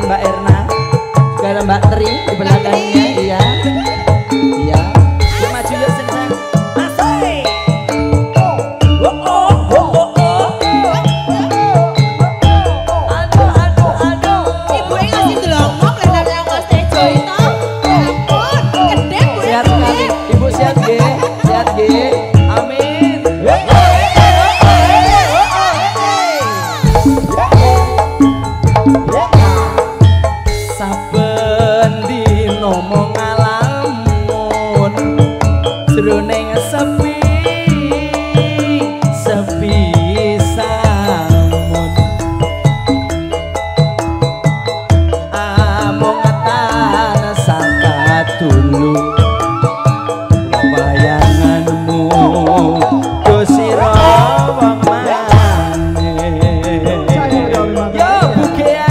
Mbak Erna, juga ada Mbak Tri di belakangnya, iya. Iya. Ya maju yuk senang. Asik. Ibu ngasih delongok lendang yang Mas Tejo itu. Ya ampun, gede Bu. Sehat sekali. Ibu sehat nggih? Sehat nggih? Amin. Saben dino mung ngalamun jroning sepi samun amung tan saka dulu bayanganmu dosira wong yo bukea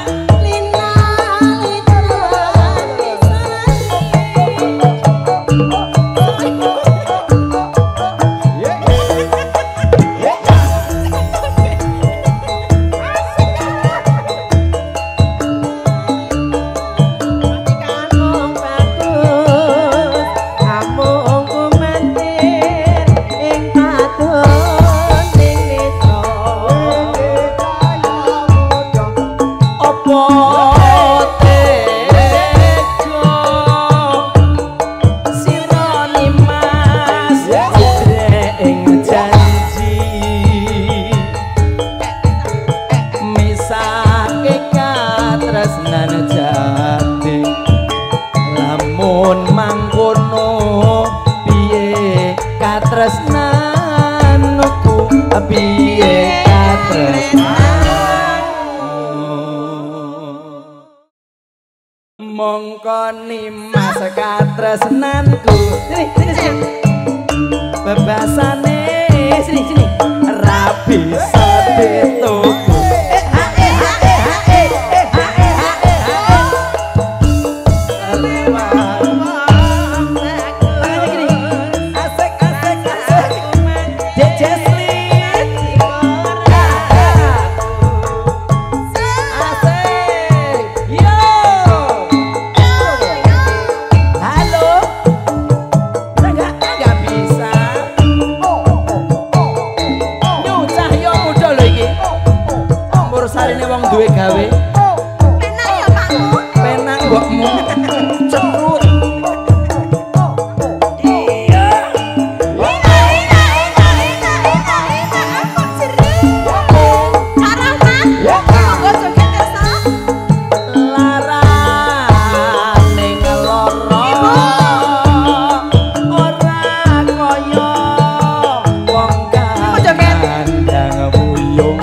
mongko nimas katresnanku sini sini bebasane sini ra bisa dituku sarine wong duwe gawe penak ya Pakmu penak mbokmu cenut iya Rahman monggo joget kersa larane ngeloro ora kaya wong kandang buyung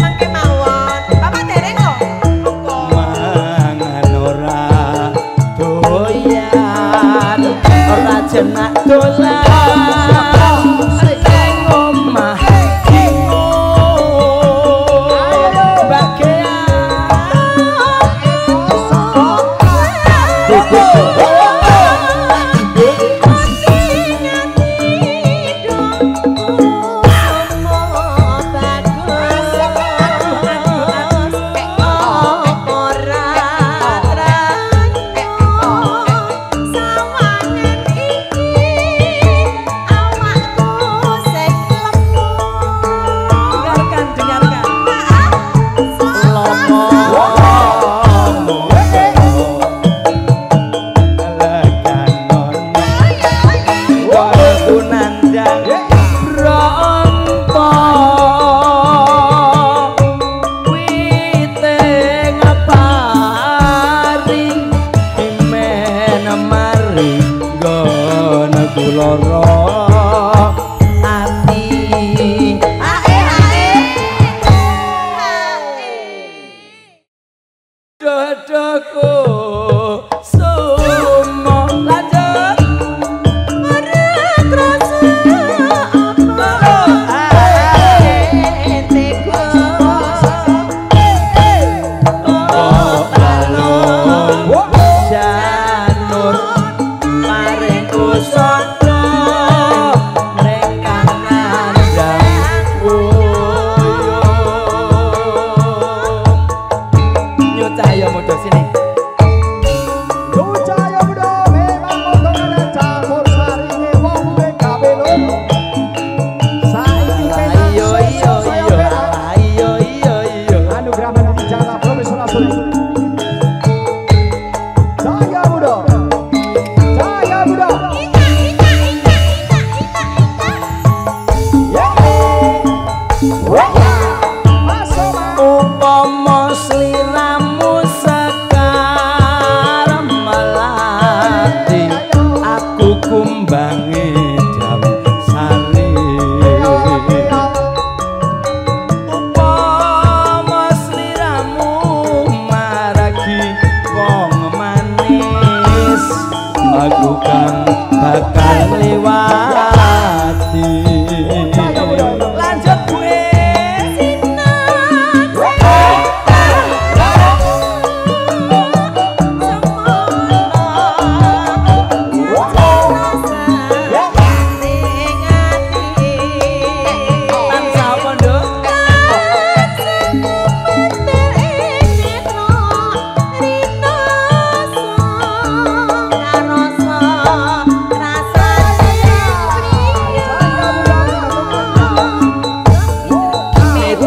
jenak dolan ning omah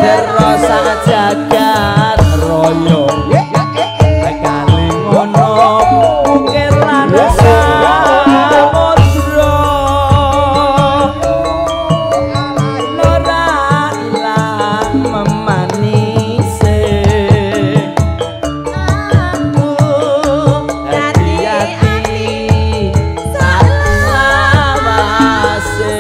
sira sak jagat raya kali ngono ukir lan samudra ora ilang memanise aku hati-hati salawase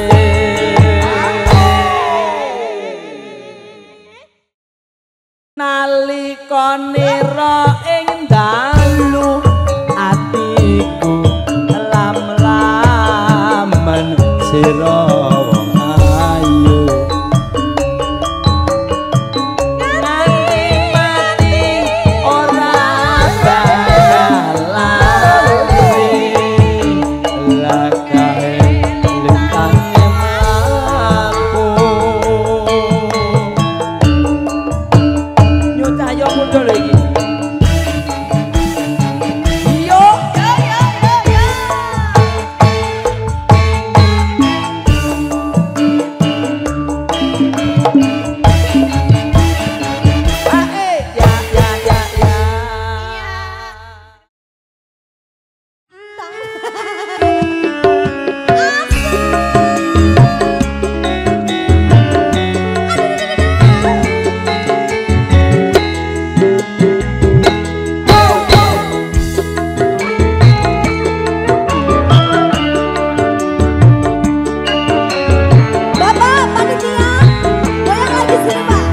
nalika nira ing dalu atiku lam-lamen sira ayu nganti mati ora bakal lali lakahe lintang aku nyucaya muda lho iki yo Bapak panitia, goyang lagi sini Pak.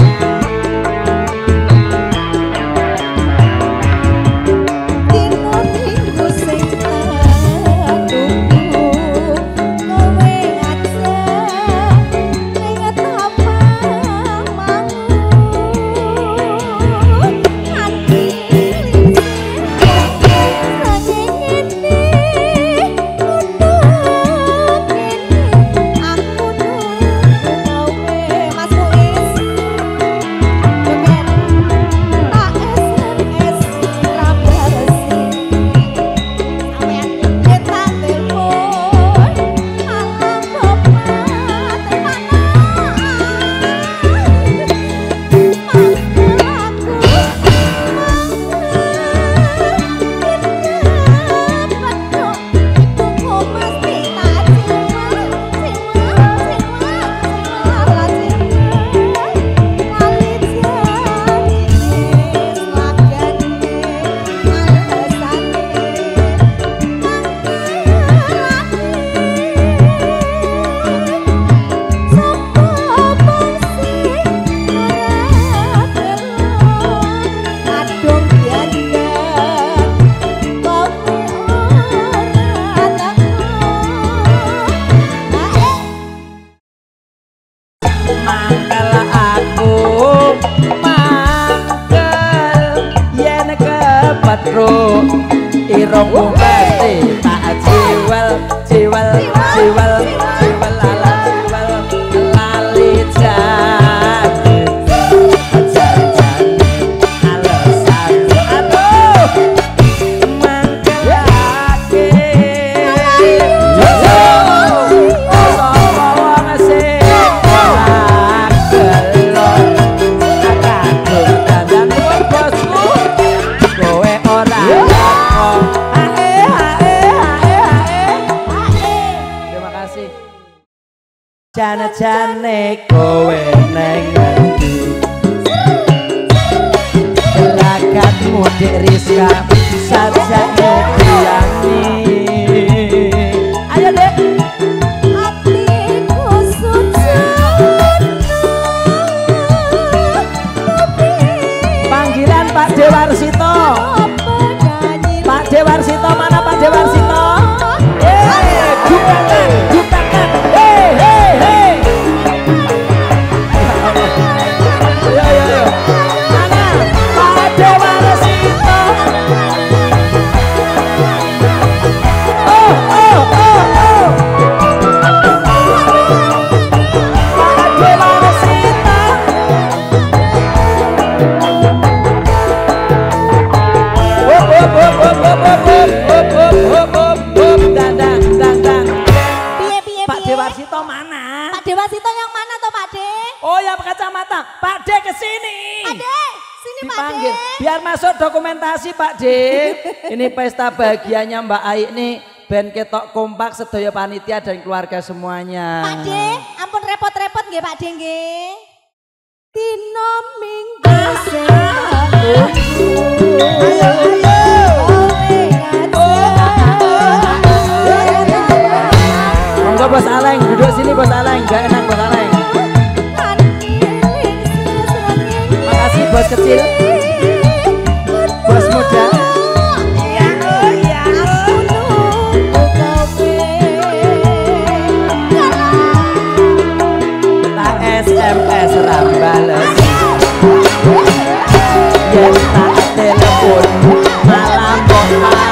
Dino minggu sing aduhku, kowe ngajak inget apa mangu hati sanging ini aku nunggu Mas Muiz joget tak SMS rabaresi sampean kita telepon alam bapak temana mangkel aku mangkel yen kepetro irungmu mesti tak jiwel jiwel jiwel jiwel ala jiwel lali jane jan alasan aduh mangkelake yo sapa wong sing jane-jane kowe neng ngendi gelagatmu Dik Rizka sajane diani ayo Dek hatiku sujud panggilan Pak Dewarsito Pak Dewarsito mana Pak Dewarsito jutangan jutangan mana Pak Dewarsito Oh ya kacamata, Pak D kesini. Pak D, sini Pak D. Dipanggil, biar masuk dokumentasi Pak D. Ini pesta bahagianya Mbak Ai nih. Ben ketok kompak sedaya panitia dan keluarga semuanya. Pak D, ampun repot-repot nggih Pak D nggih. Dino minggu monggo Bos Aleng, duduk sini Bos Aleng, gak enak Bos Aleng. Makasih Bos kecil, Bos muda. SMS rambales yen tak telepon malam kok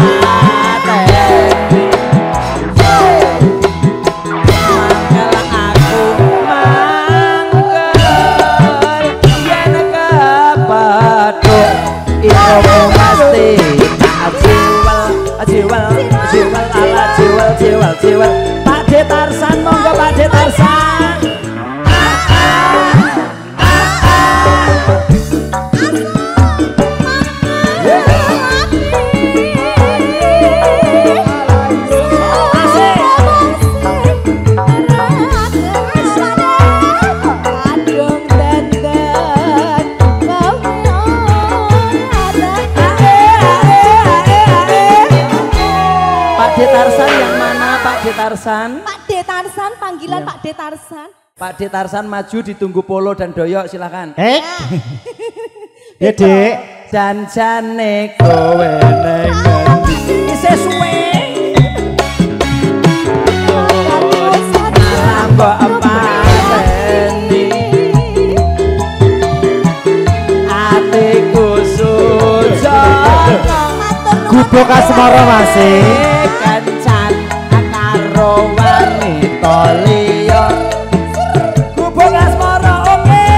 pateni mangkel aku mangkel yen kepethuk iku pasti tak jiwel ala jiwel Pak D Tarsan monggo Pak D Tarsan. Pak D Tarsan yang mana Pak D Tarsan? Pak D Tarsan, panggilan iya. Pak D Tarsan. Pak D Tarsan maju ditunggu polo dan doyok silakan. Ya Dek. Jan-jane kowe neng isih suwe. Mbok pateni atiku sujon Gubuk asmara masih kencan karo wanita liya gubuk asmara oke.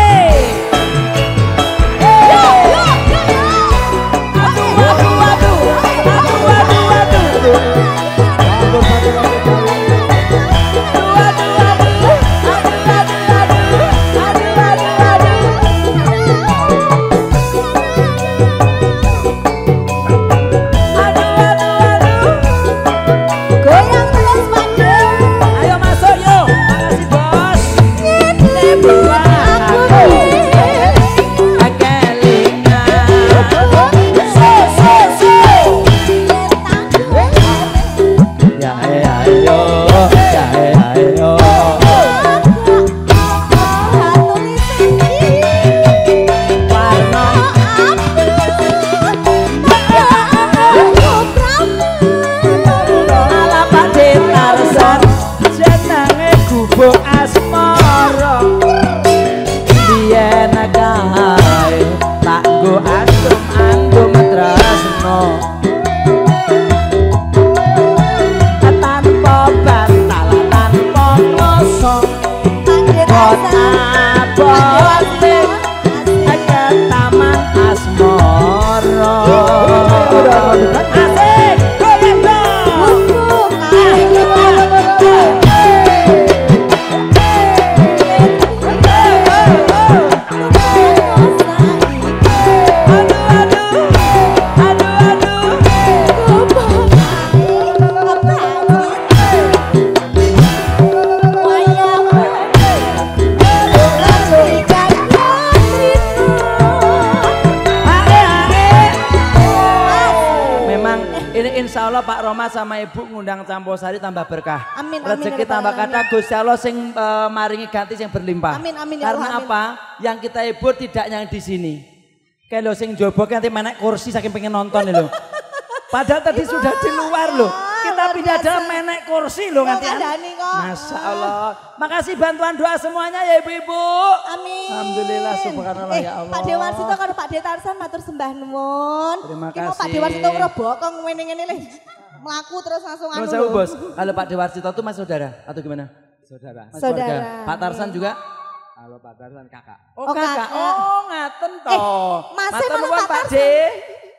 Pak Roma sama Ibu ngundang Camposari tambah berkah. Amin, rezeki tambah kata Gusti Allah sing maringi ganti sing berlimpah. Amin, amin, karena amin. apa? Yang kita hibur tidak yang di sini. Kayak lo sing jobo nanti menek kursi saking pengen nonton nih lo. Padahal tadi sudah di luar lo. Kita pindah dalam menek kursi lo nanti. Masya Allah. Makasih bantuan doa semuanya ya ibu-ibu. Amin. Alhamdulillah subhanallah ya Allah. Pak Dewarsito kalau Pak D Tarsan matur sembah nuwun. Terima kasih. Pak Dewarsito ngerobokong ngene-ngene lho. Melaku terus langsung anu. Saya bos. Kalau Pak Dewarsito itu mas saudara atau gimana? Saudara. Saudara. Pak Tarsan juga? Kalau Pak Tarsan kakak. Oh kakak. Oh ngaten toh. Masih matur mana nuwun Pak Pak D. Tarsan?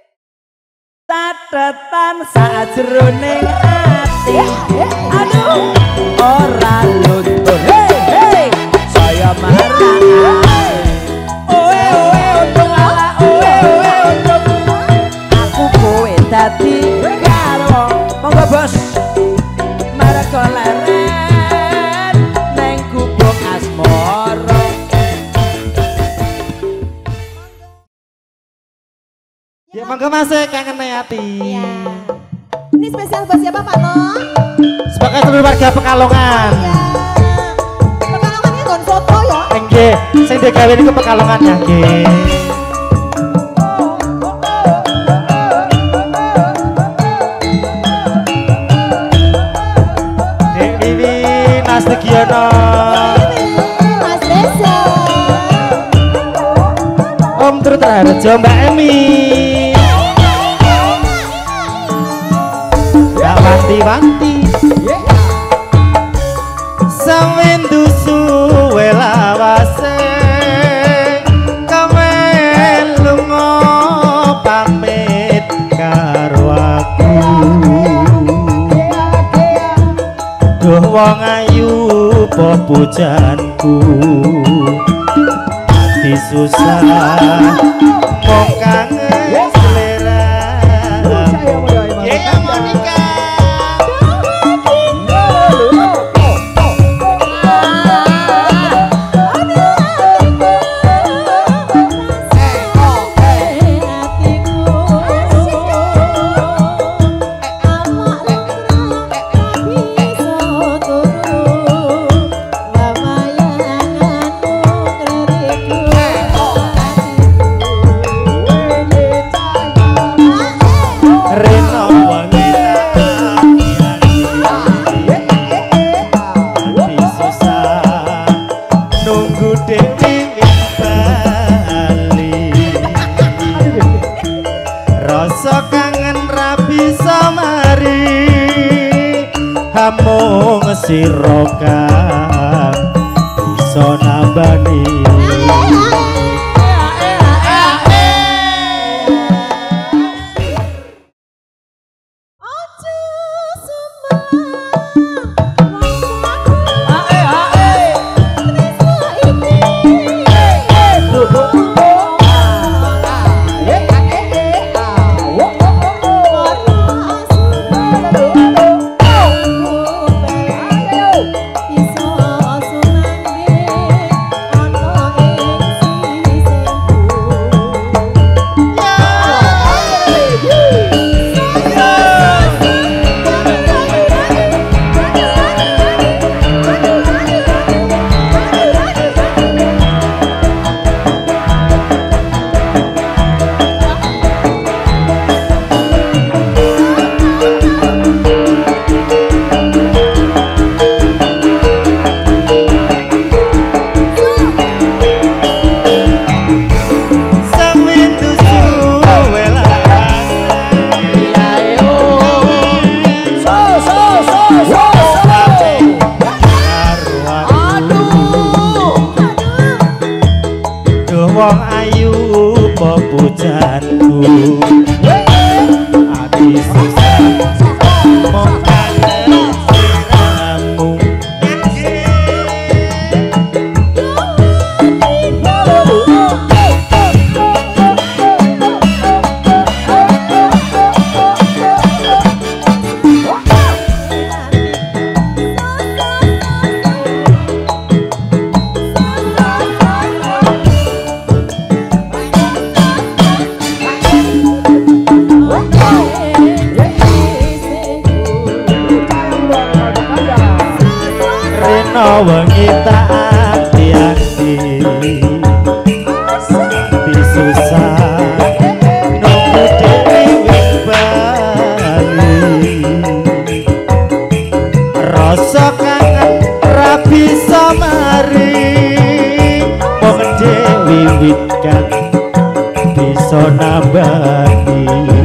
Catetan sajroning ati. Aduh ora luntur. Hei hei. Saya marah. Ya monggo Mas kangen hati. Iya. Ini spesial buat siapa Pak No? Sebagai seluruh warga Pekalongan. Iya. Pekalongan ini gon foto ya. Nggih, sing digawe niku Pekalongan ya nggih. Dek Wiwi Nasutiono. Mas Desa. Om Trut Harjo Mbak Emi. Mbak Wanti-wanti. Sawendu suwe lawase kowe lunga pamit karo aku. Duh wong ayu po pujanku ati susah mong kangen selera. Ya Monica. Mung sira kang iso nambani. Wong ayu pepujanku ati susah mong kangen sliramu. Wengi tak ati-ati ati susah nunggu dhewe wis bali. Rasa kangen ra bisa mari wong dhewe wit kang bisa nambani.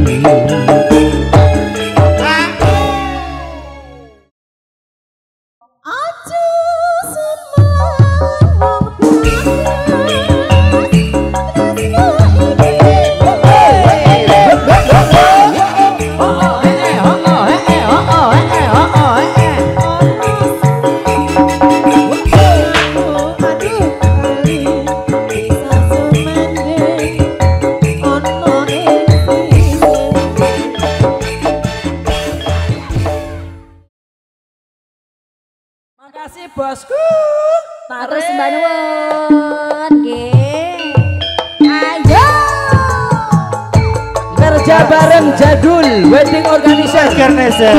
Makasih bosku. Terus Mbak Nuwun nggih. Ayo. Kerja bareng Jadul Wedding Organizer.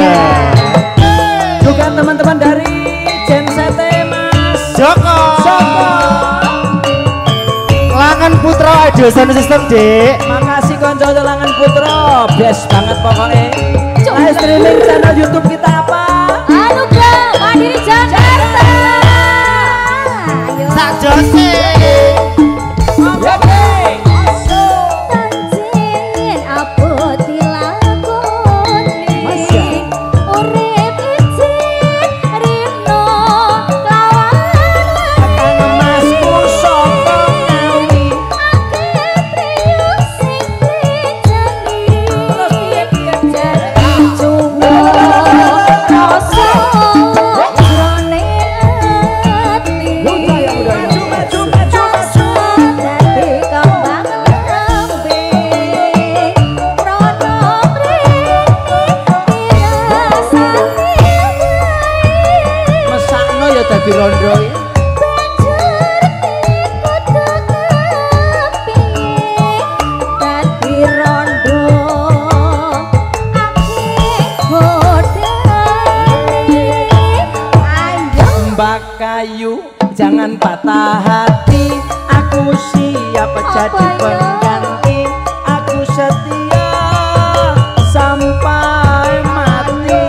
Juga teman-teman dari Jensete Mas Joko. Langan Putra Audio Sound System, Dek. Makasih konco Langan Putra, best banget pokoknya. Live streaming channel YouTube kita apa? Anugerah Mandiri Jakarta. Ayo. Sak Jose. Tanjin abot dilakoni. Urip izin rino lawan Masku sapa ngawi. akeh priyo sing dijani. Jati cuma rasa jroning ati. Dadi kembang lambe rono mriki rasane Mesakno ya dadi rondo ya. Mbak Kayu, jangan patah hati. Aku siap jadi pengganti. Aku setia sampai mati.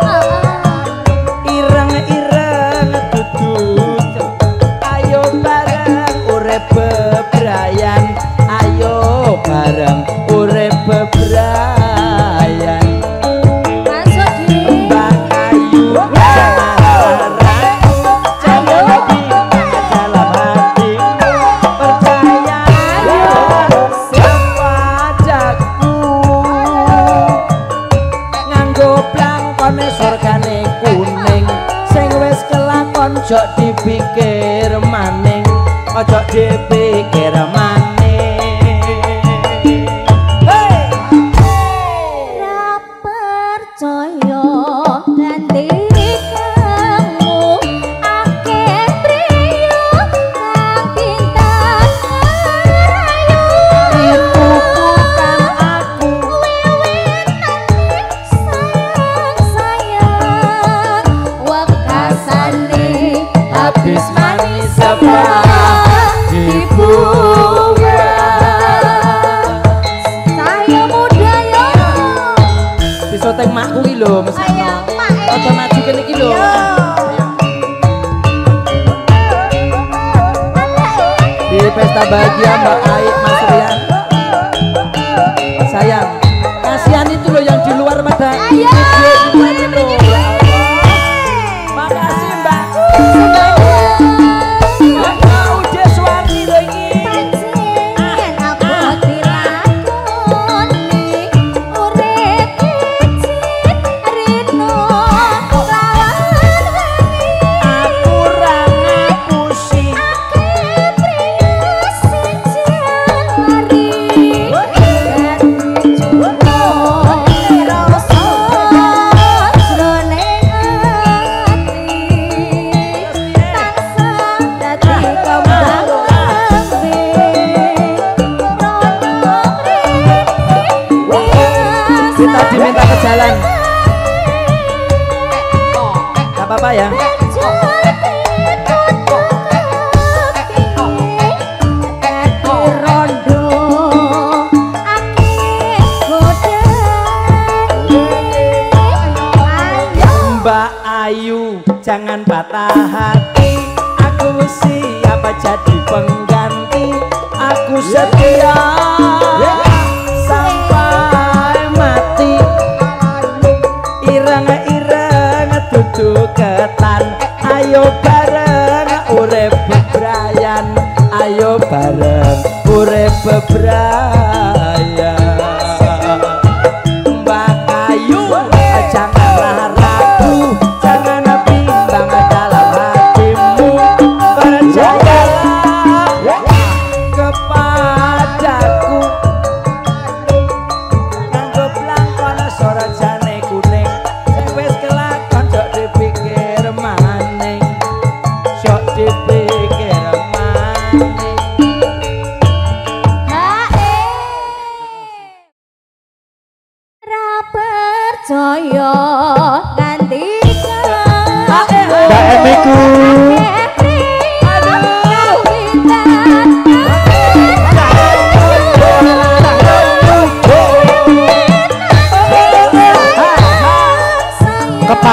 Ireng-ireng duduk. Ayo bareng urip bebrayan. Ayo bareng urip bebrayan. Mbak Kayu, jangan ragu, jangan bimbang dalam hati. Percaya padaku, nganggo plangkone surgane kuning. Sing wis kelakon jok dipikir maning, ojo dipikir maning. Ra percaya ganti kamu akeh priyo kang bintang rayu. Itu bukan aku. Sayang wekasane Habis manis sebelah dibuka. saya muda yo. Disoteng makku iki lho, Ayo, mesakno. Mak. Ojo maju kene iki lho. Di pesta bahagia Mbak Aik, Mas Rian. Sayang, kasihan itu loh yang di luar pada Ayo. video itu loh. Makasih Mbak. Mbak Ude Suwarni loh ini. Pancen abot dilakoni urip izin rino lawan wengi. Aku ra ngapusi. Akeh priyo sing jari. Ganti cuma rasa jroning ati. Tansah dadi kembang lambe rono mriki. Kita diminta ke jalan. Gak apa-apa ya. Mbak Ayu, jangan patah hati. Aku siap jadi pengganti. Aku setia sampai mati. Ireng-ireng duduk ketan. Ayo bareng urip bebrayan. Ayo bareng urip bebrayan. Mbak Kayu, janganlah ragu, jangan bimbang dalam hatimu. Percayalah kepadaku. Nganggo plangkon sorajane kuning. Sing wis kelakon jok dipikir maning. Jok dipikir maning. Hae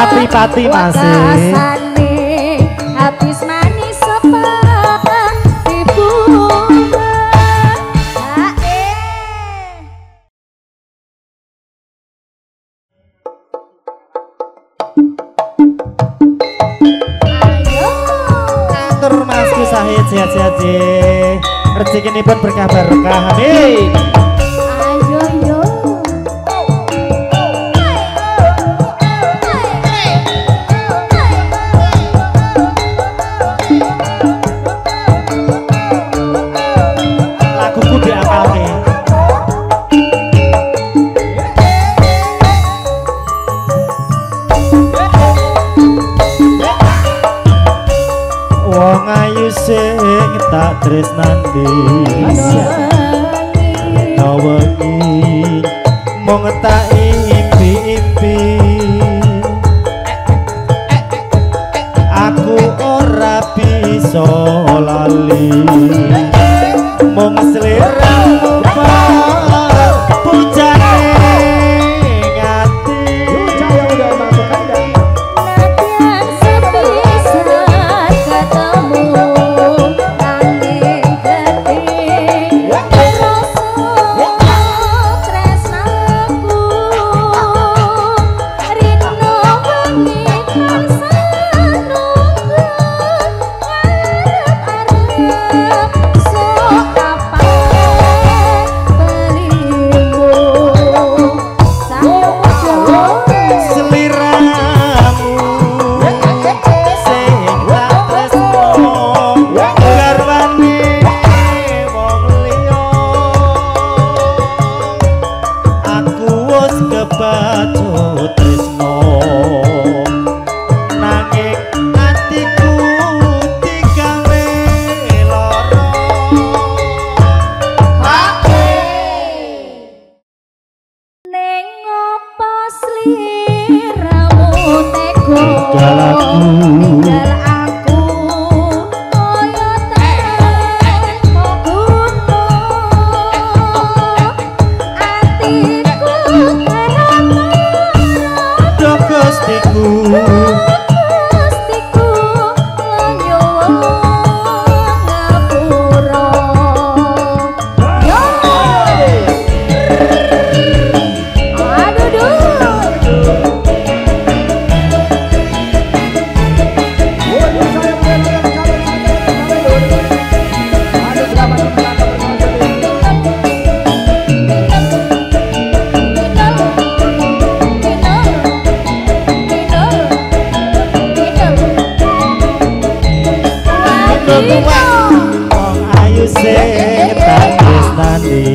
pati-pati masih. Habis manis seperti bunga. Ayo. Atur Masku Sahid sehat-sehat sih. Rezekinipun berkah barokah. Amin. Ayo yo. Laguku diapalke. Wong ayu sing tak tresnani wengi mung tak impi-impi aku ora bisa lali mung sliramu pujane ngati Nadyan sepisan ketemu angin gede rasa tresnaku rino wengi kan sanungku arep-arep sok kapan belimu sawojo sliramu sing tak tresno garwane wong liya aku wis kebacut tresno nanging atiku digawe lara Neng opo sliramu tega Tinggal aku. Tinggal aku kaya tanpa guna atiku karep do gustiku gustiku nyuwun ngapura yo aduh wong ayu sing tak tresnani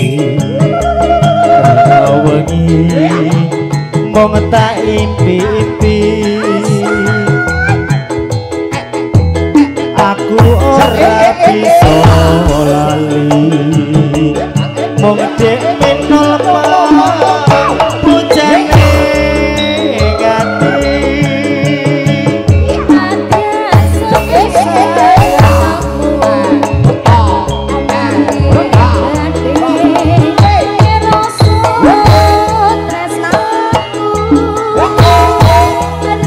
wengi mung tak impi-impi aku ora bisa lali mung dek minul pujane ngati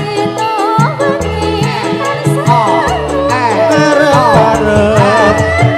arep-arep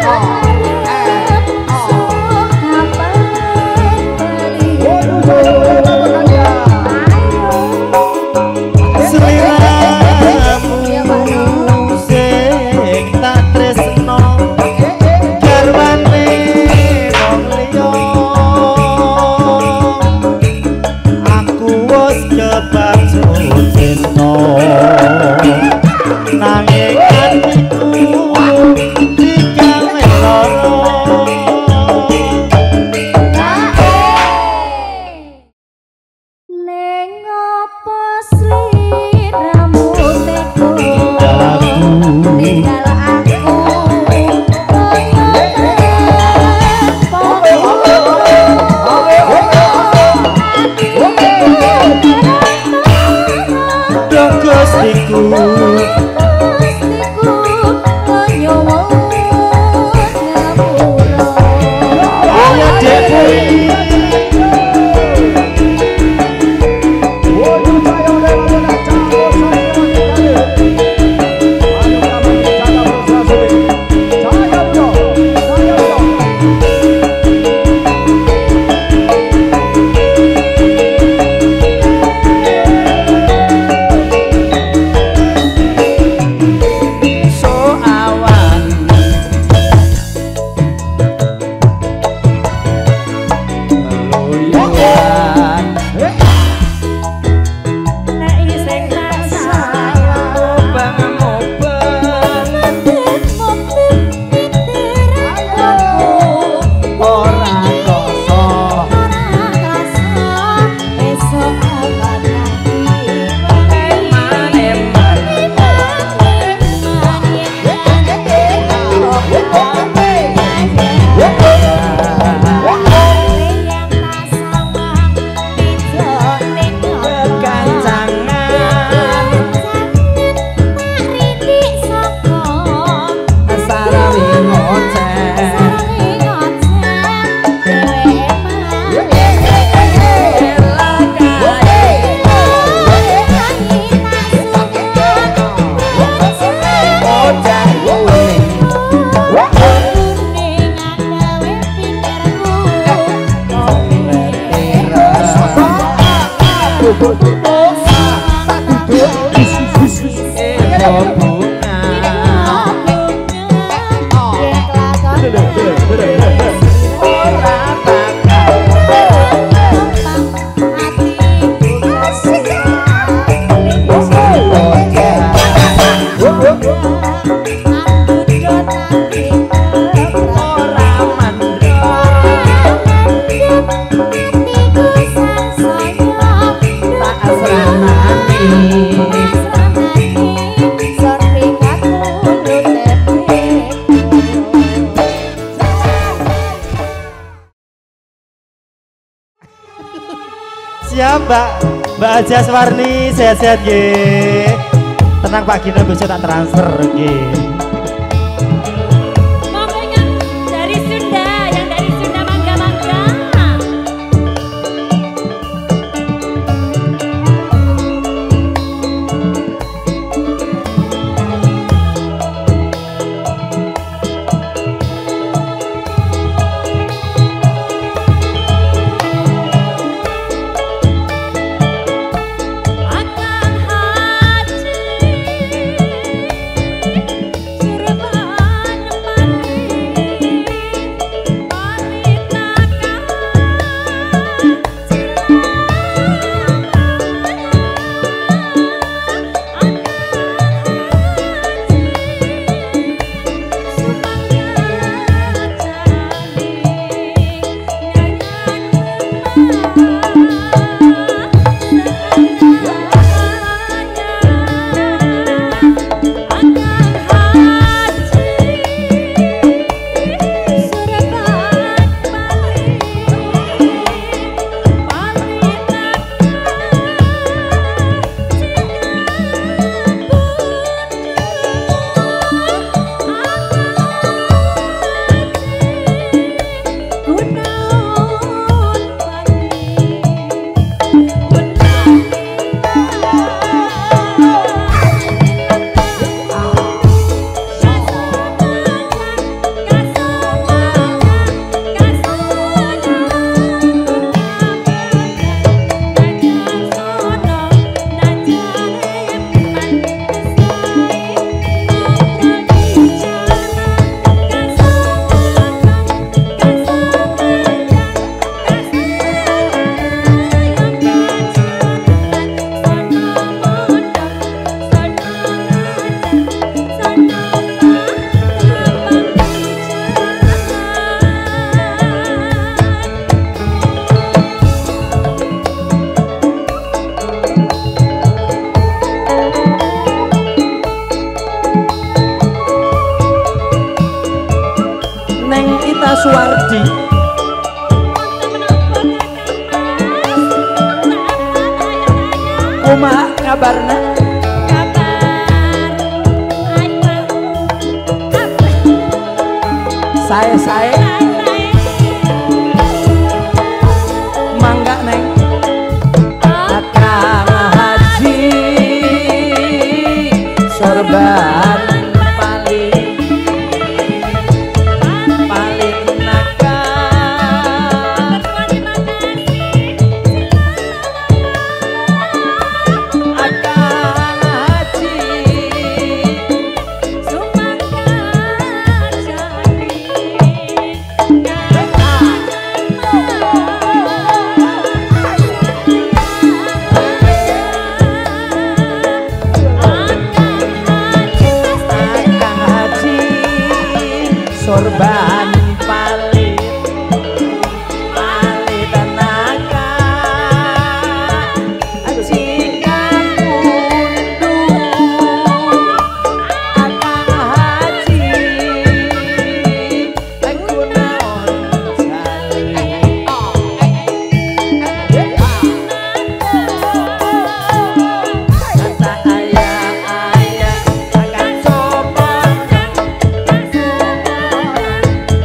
Siap Mbak Aja Warni, sehat-sehat nggih. Tenang Pak Gino, besok tak transfer nggih. Monggo yang dari Sunda mangga-mangga. Suwardi kumaha kabarna sae mangga neng Akang Haji sorban sorban palit tenaga jika kunduh Akang Haji kunaon jali kata ayah akan coba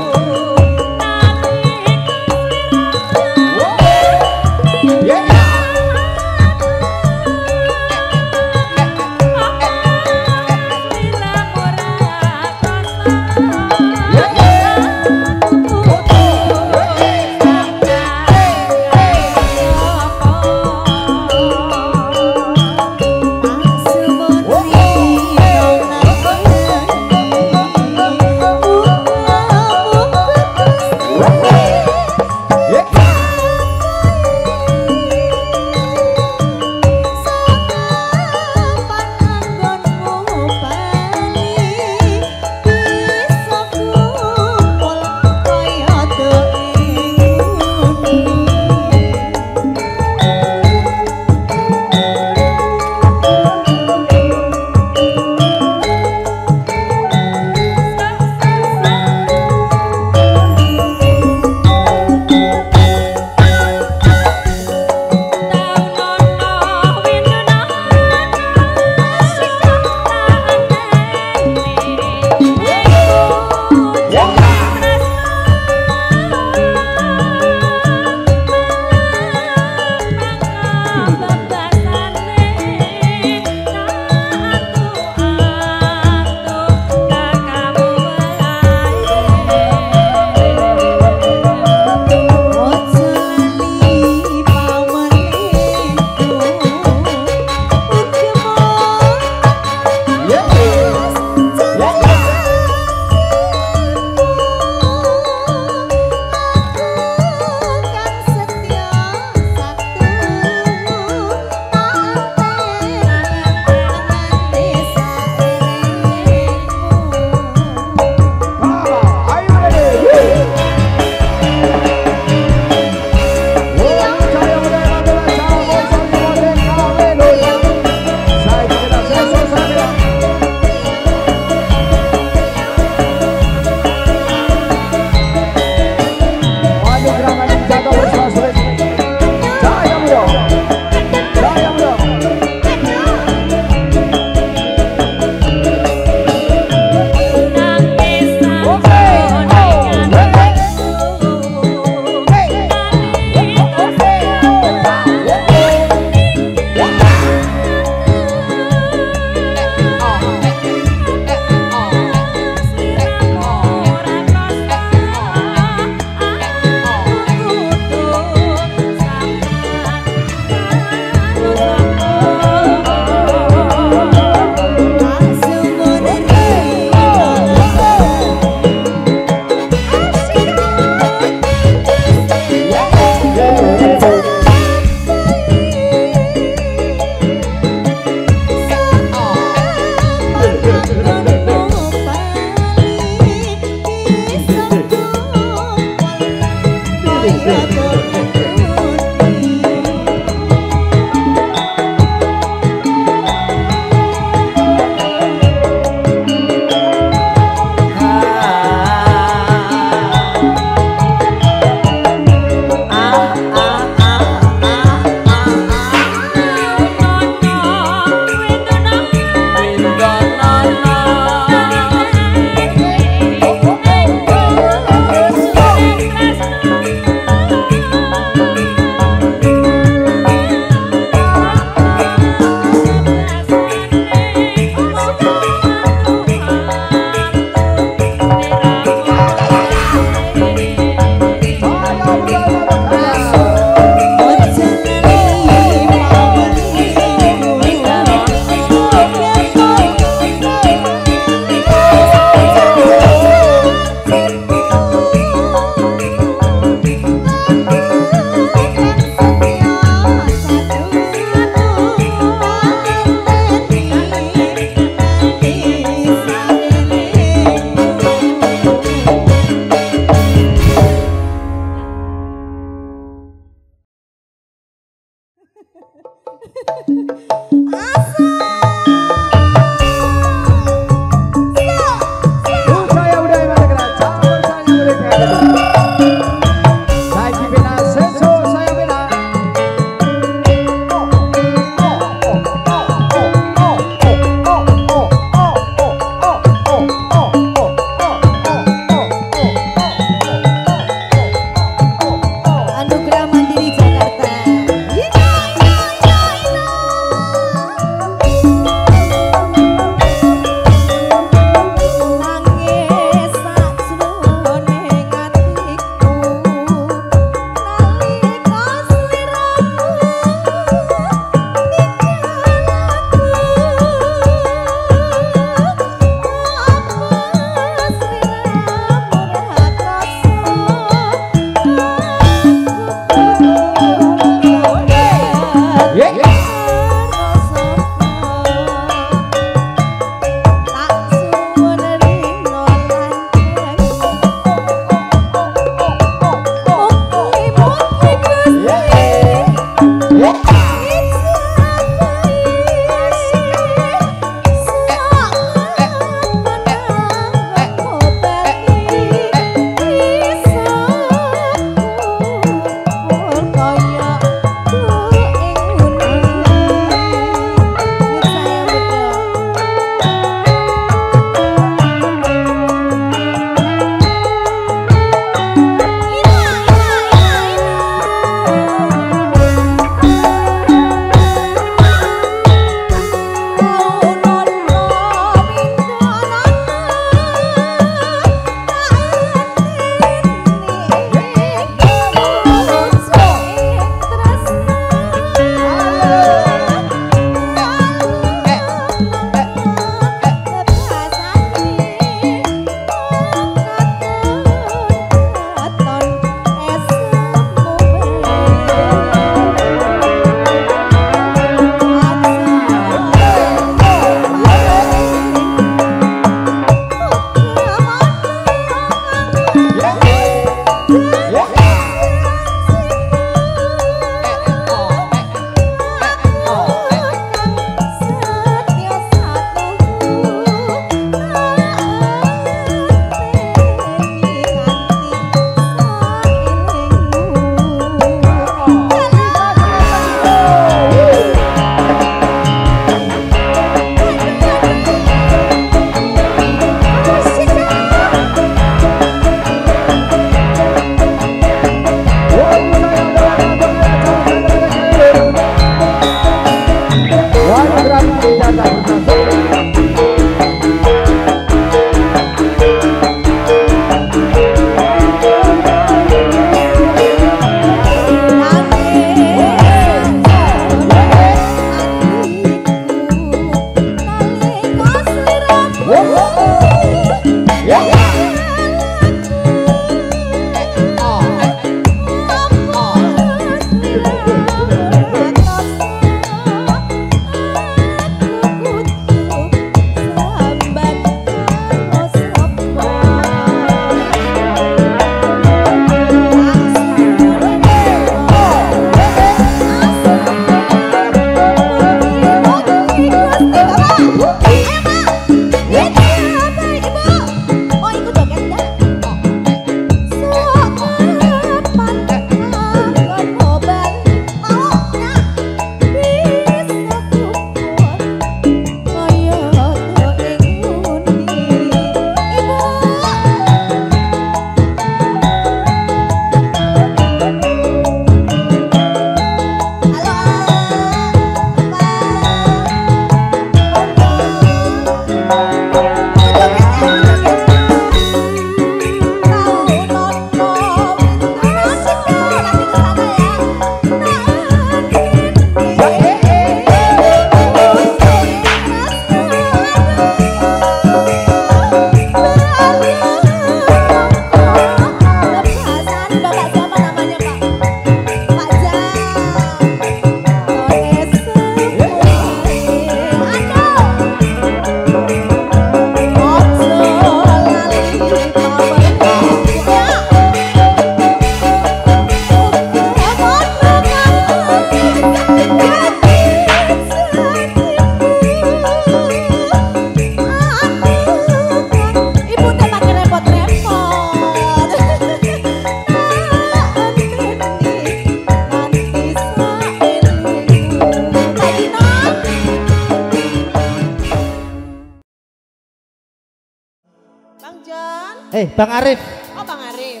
Bang Arif. Oh Bang Arif.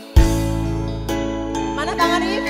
Mana Bang Arif?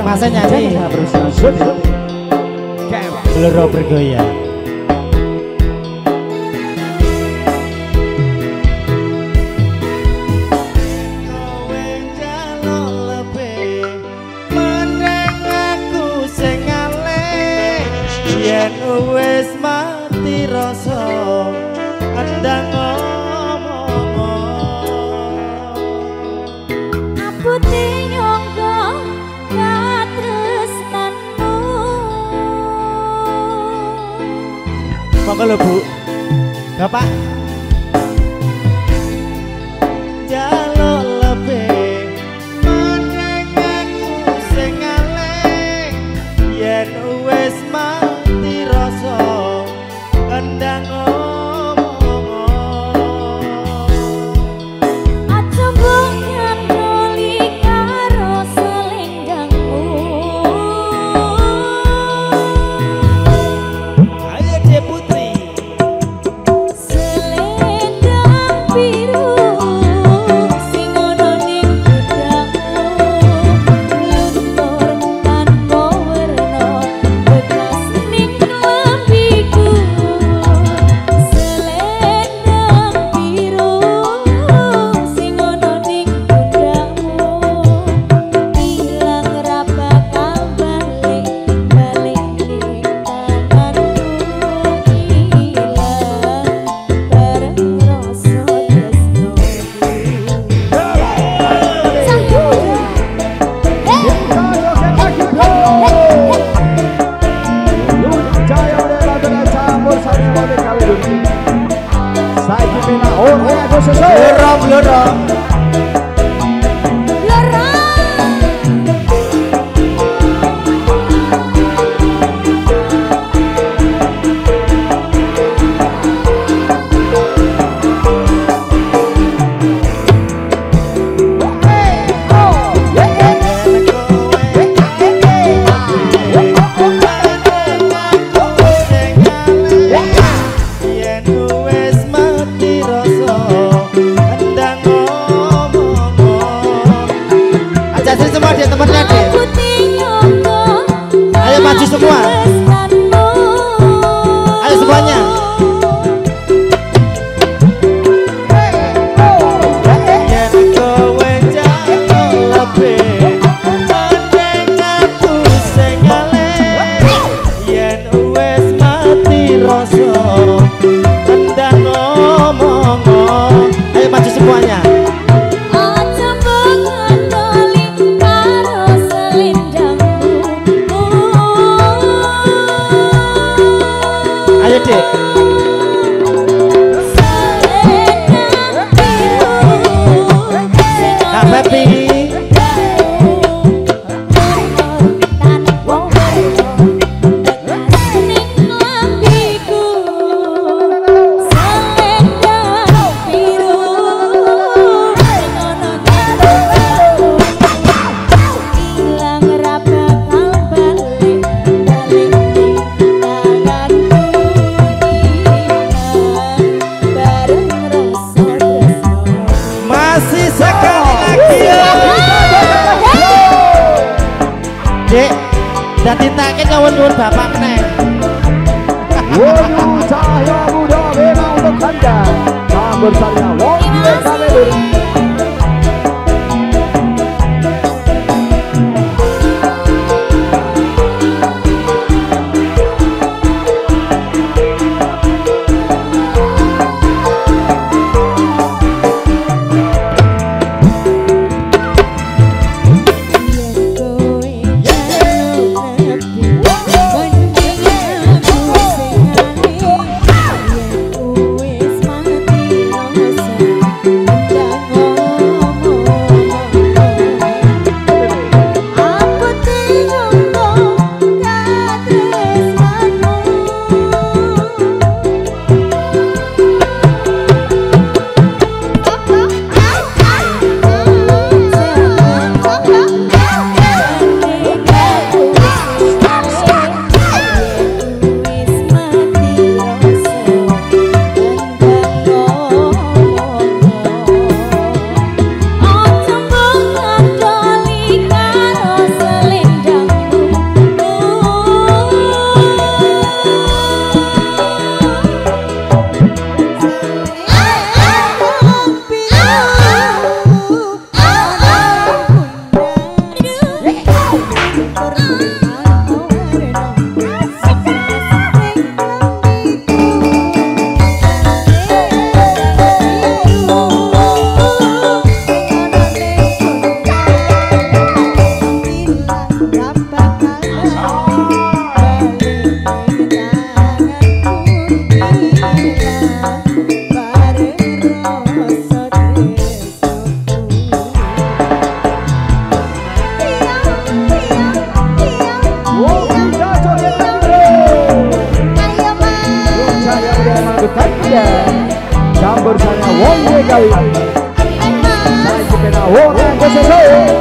masa nyanyi Bloro bergoyang. Yen wis mati rasa andang ngomong Apute nyangka katresnanmu monggo lho Bu Bapak jaluk lebih meneng aku sing aleh yen wis mati rasa endang ngomong aja mbok nyantoli karo selendangmu ayo Dek Putri selendang biru sing ana ning gudangmu luntur tanpa werna bekas ning lambiku selendang biru sing ana ning gudangmu ilang ra bakal balik ning tanganku ilang bareng rasa tresno Bloro yen wis mati rasa endang ngomong aja sih semua dia temennya deh ayo maju semua ayo semuanya yen kowe jaluk lebih meneng aku sing aleh yen wis mati rasa endang ngomong ayo maju semuanya aja mbok nyantoli karo selendangmu ayo Dek selendang biru Kak Pepi tanpa werna bekas ning lambiku selendang biru sing ana ning gudangmu ilang ra bakal balik ning tanganku ilang bareng rasa tresno masih sekali lagi ya Dek dadi take nyuwun-nyuwun bapak meneh Waduh, cahaya muda memang untuk Anda. Sambut saya, Wong Kamilun. Wis mati rasa Campur sana wong kali. Saya kena wong kesesau.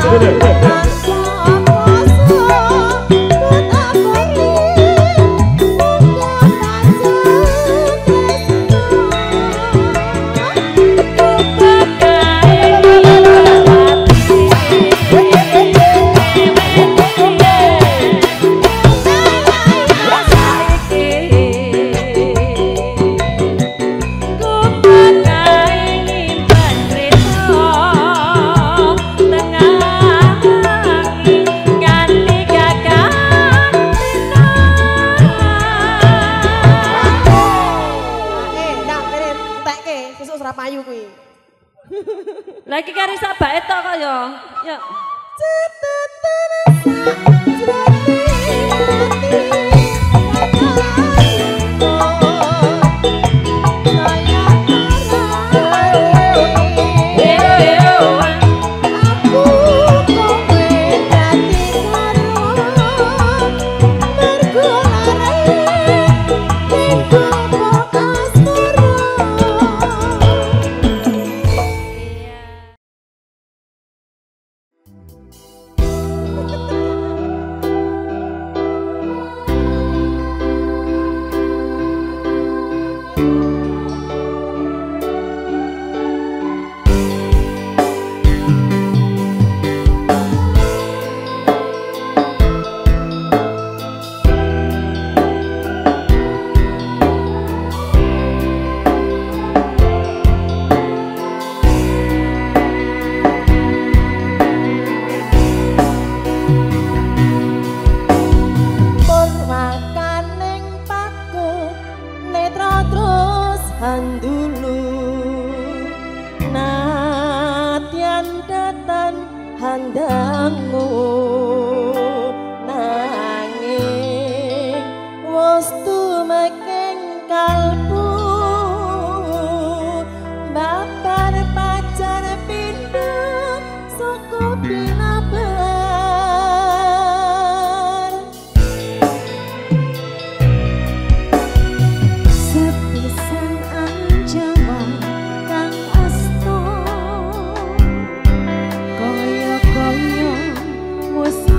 Lagi karisa bae tok kok ya. Ya. Was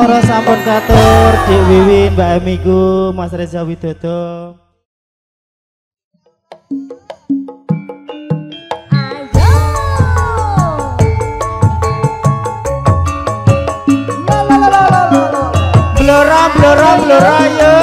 Para sampun katur Dik Wiwin, Mbak Amiku, Mas Reza Widodo. Blora blora blora yo.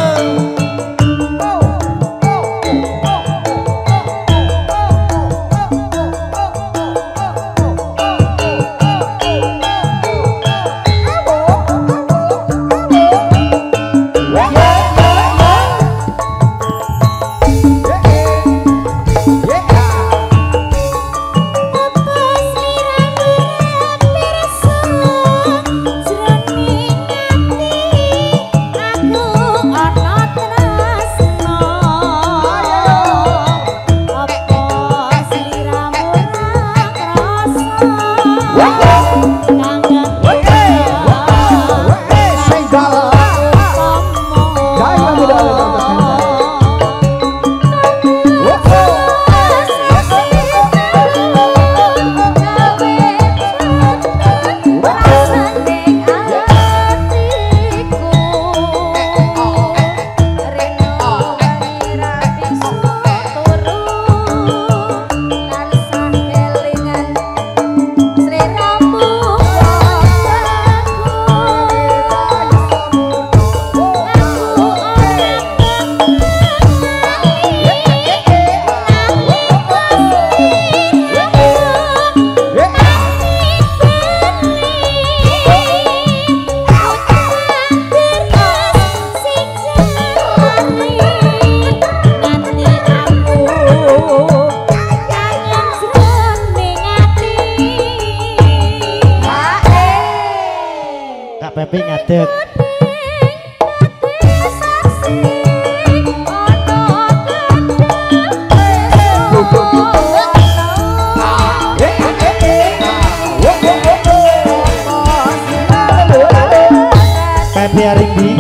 Pepe ngadeg. Pepe Arimbi.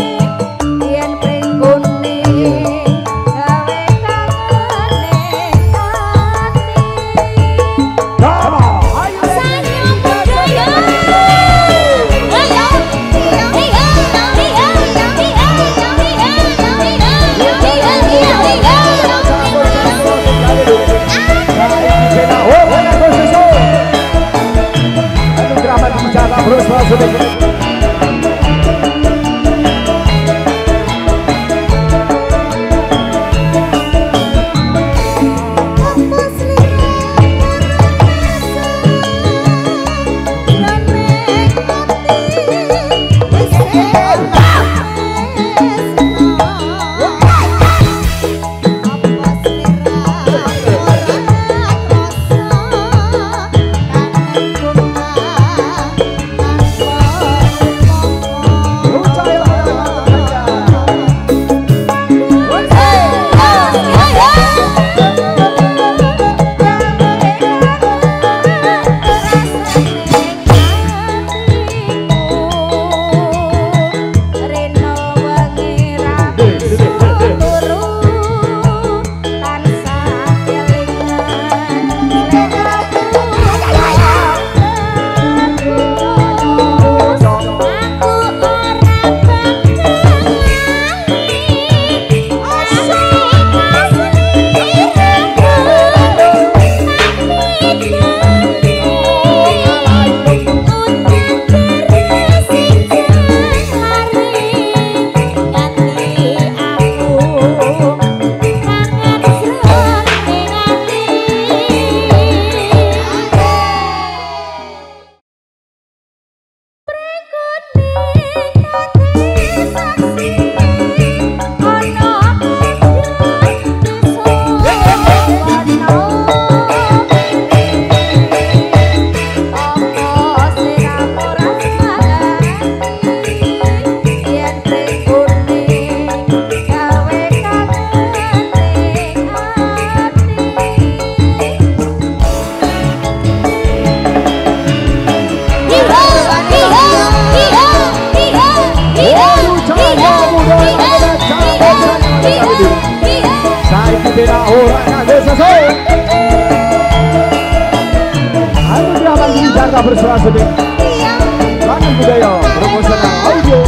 Bersuara sedih. Tangan budaya. promosional audio.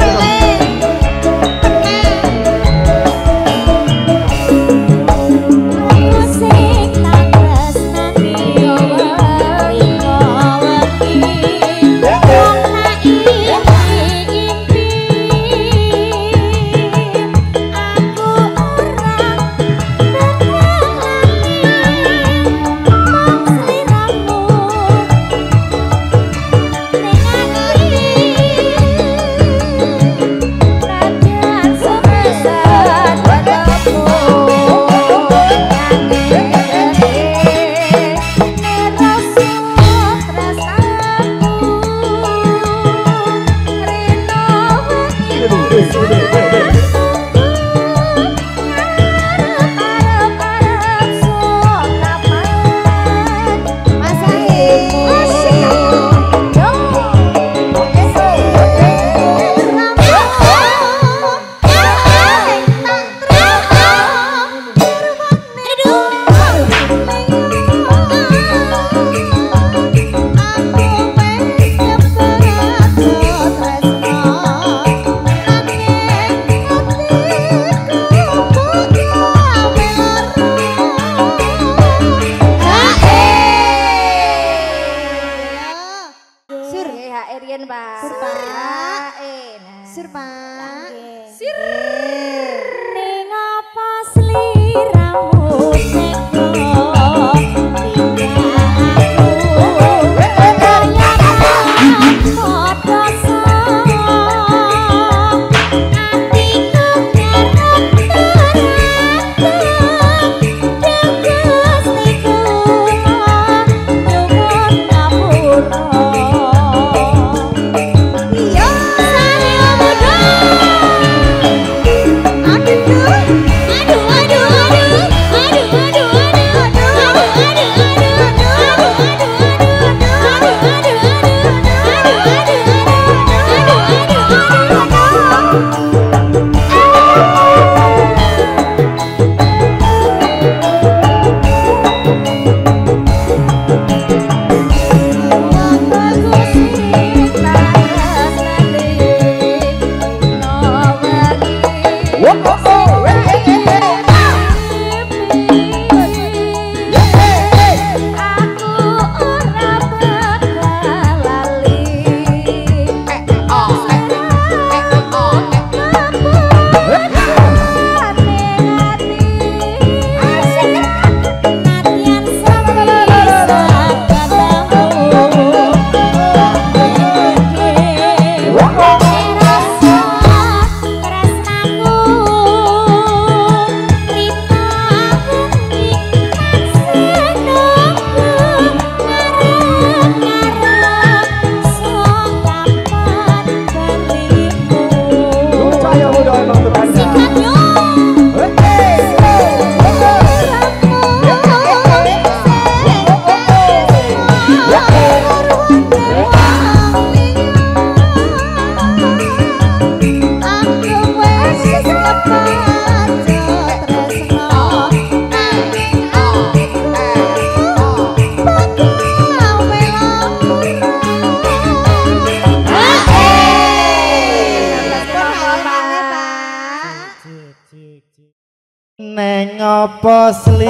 Apa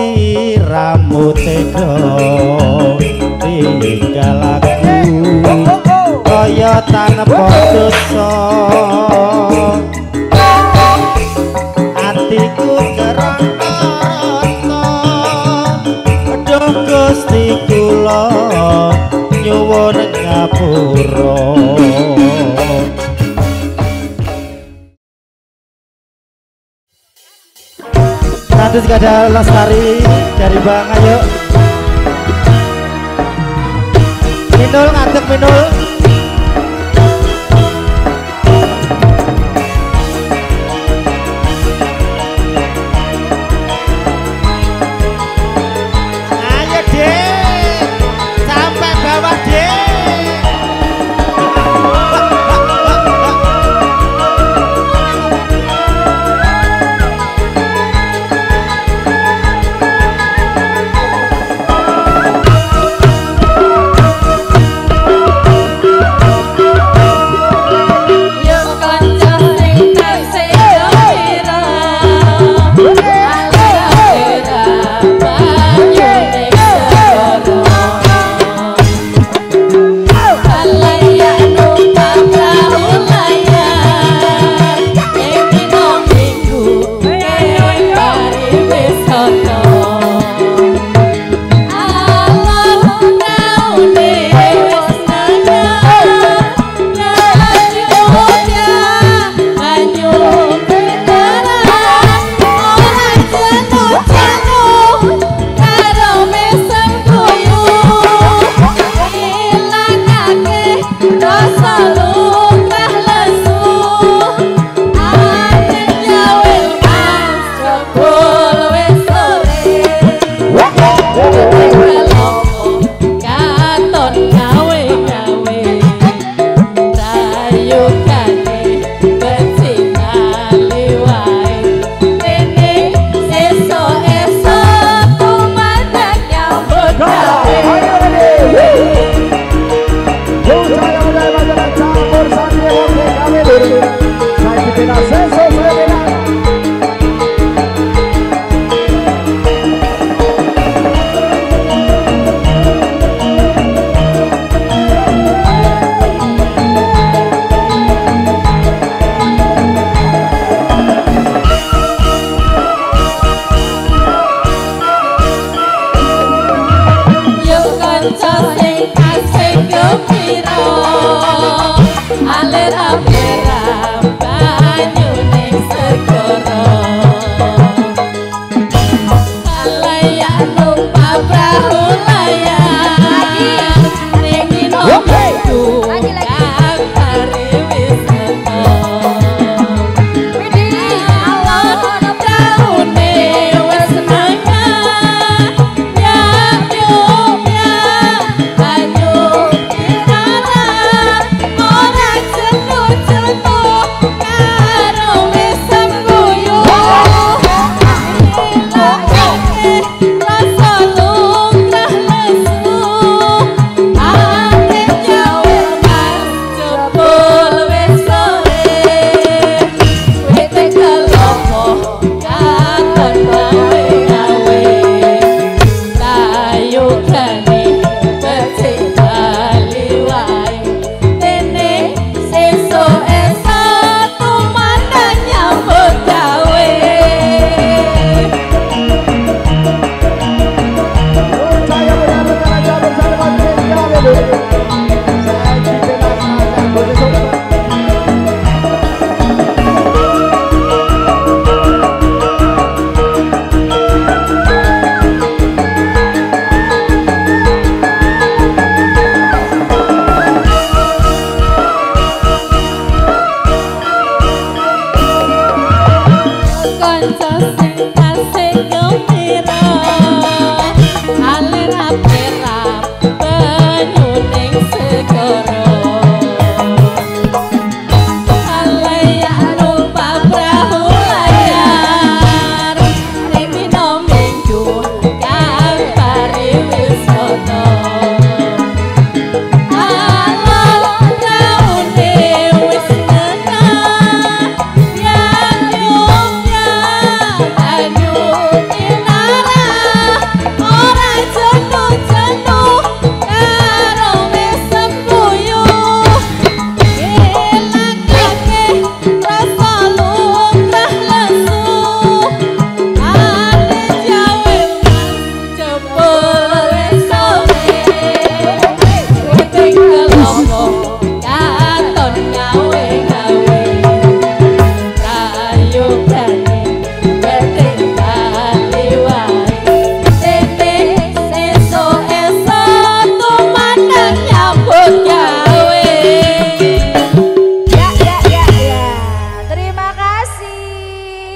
sliramu tega tinggal aku kaya tanpa dosa atiku kerono aduh Gusti kula nyuwun ngapura. Terus ada Lestari dari Bang Ayo Minul ngadep Minul. Ayo deh sampai bawah deh.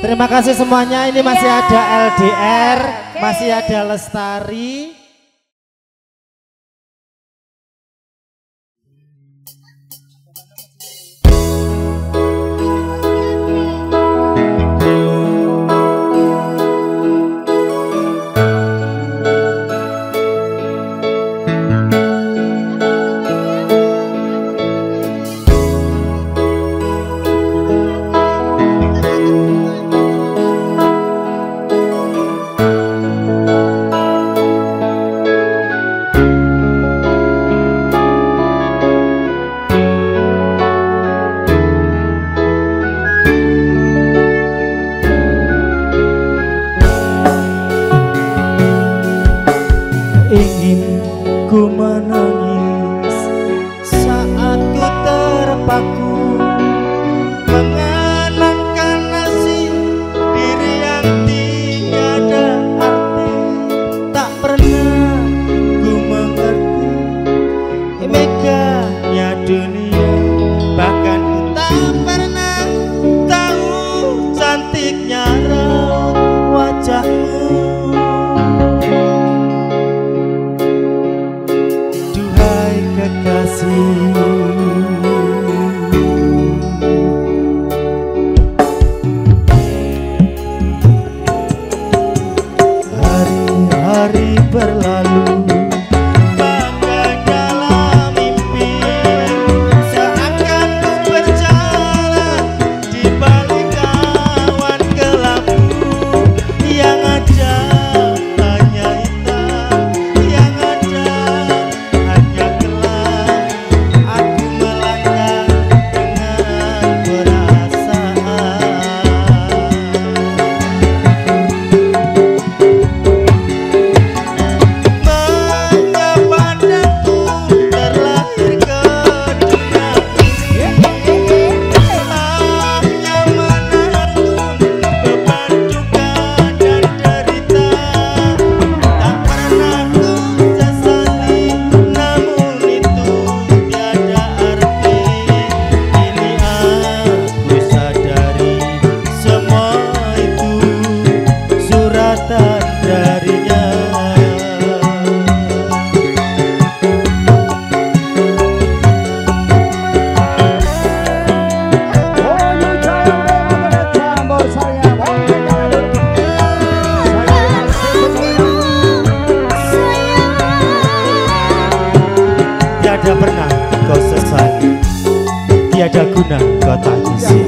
Terima kasih semuanya. Ini masih ada LDR, masih ada Lestari. Ingin ku menangis saat ku terpaku mengenangkan nasib diri yang tiada arti. Tak pernah ku mengerti megahnya dunia, bahkan ku tak pernah tahu cantiknya raut wajahmu. Hari-hari berlalu bagai dalam mimpi, seakan ku berjalan di balik awan kelabu. Yang ada hanya hitam, yang ada hanya gelap. Aku melangkah dengan perasaan. Tiada pernah kau sesali, tiada guna kau tangisi.